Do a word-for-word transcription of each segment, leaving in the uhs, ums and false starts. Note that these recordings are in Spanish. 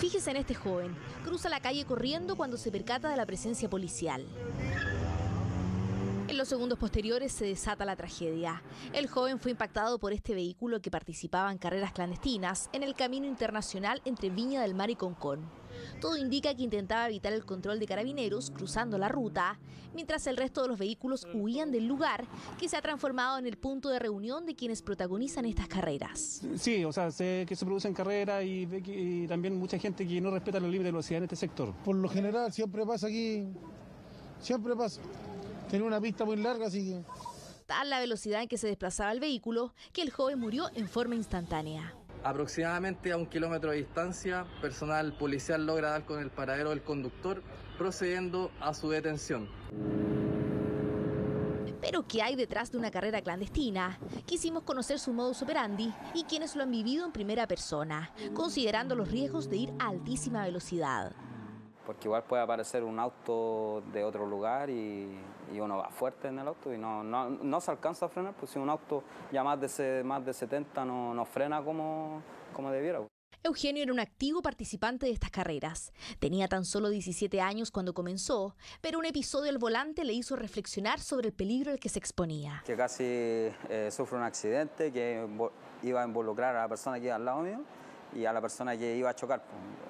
Fíjese en este joven, cruza la calle corriendo cuando se percata de la presencia policial. En los segundos posteriores se desata la tragedia. El joven fue impactado por este vehículo que participaba en carreras clandestinas en el camino internacional entre Viña del Mar y Concón. Todo indica que intentaba evitar el control de carabineros cruzando la ruta, mientras el resto de los vehículos huían del lugar que se ha transformado en el punto de reunión de quienes protagonizan estas carreras. Sí, o sea, sé que se producen carreras y, y también mucha gente que no respeta los límites de velocidad en este sector. Por lo general siempre pasa aquí, siempre pasa. Tiene una pista muy larga, así que... Tal la velocidad en que se desplazaba el vehículo que el joven murió en forma instantánea. Aproximadamente a un kilómetro de distancia, personal policial logra dar con el paradero del conductor, procediendo a su detención. Pero ¿qué hay detrás de una carrera clandestina? Quisimos conocer su modus operandi y quienes lo han vivido en primera persona, considerando los riesgos de ir a altísima velocidad. Porque igual puede aparecer un auto de otro lugar y, y uno va fuerte en el auto y no, no, no se alcanza a frenar, pues si un auto ya más de, más de setenta no, no frena como, como debiera. Eugenio era un activo participante de estas carreras. Tenía tan solo diecisiete años cuando comenzó, pero un episodio al volante le hizo reflexionar sobre el peligro al que se exponía. Que casi eh, sufre un accidente que iba a involucrar a la persona que iba al lado mío y a la persona que iba a chocar.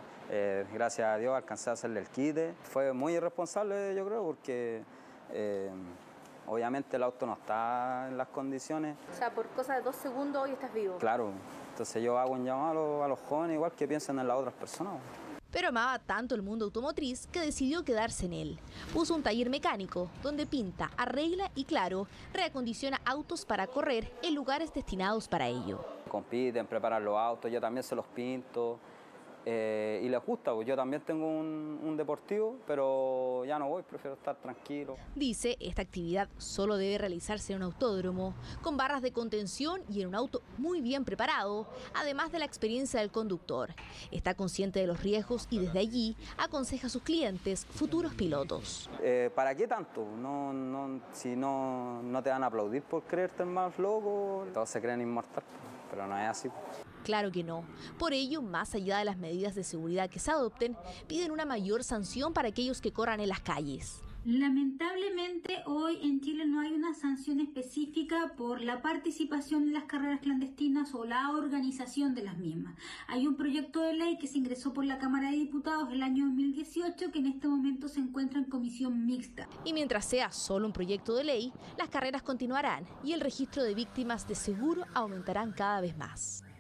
Eh, gracias a Dios alcancé a hacerle el quite. Fue muy irresponsable, yo creo, porque eh, obviamente el auto no está en las condiciones. O sea, por cosa de dos segundos hoy estás vivo. Claro, entonces yo hago un llamado a los, a los jóvenes igual que piensen en las otras personas. Pero amaba tanto el mundo automotriz que decidió quedarse en él. Puso un taller mecánico donde pinta, arregla y, claro, reacondiciona autos para correr en lugares destinados para ello. Compiten, preparan los autos, yo también se los pinto. Eh, y les gusta, pues yo también tengo un, un deportivo, pero ya no voy, prefiero estar tranquilo. Dice, esta actividad solo debe realizarse en un autódromo, con barras de contención y en un auto muy bien preparado, además de la experiencia del conductor. Está consciente de los riesgos y desde allí aconseja a sus clientes, futuros pilotos. Eh, ¿Para qué tanto? No, no, si no, no te van a aplaudir por creerte el más loco, todos se creen inmortal, pero no es así. Claro que no. Por ello, más allá de las medidas de seguridad que se adopten, piden una mayor sanción para aquellos que corran en las calles. Lamentablemente, hoy en Chile no hay una sanción específica por la participación en las carreras clandestinas o la organización de las mismas. Hay un proyecto de ley que se ingresó por la Cámara de Diputados el año dos mil dieciocho que en este momento se encuentra en comisión mixta. Y mientras sea solo un proyecto de ley, las carreras continuarán y el registro de víctimas de seguro aumentarán cada vez más.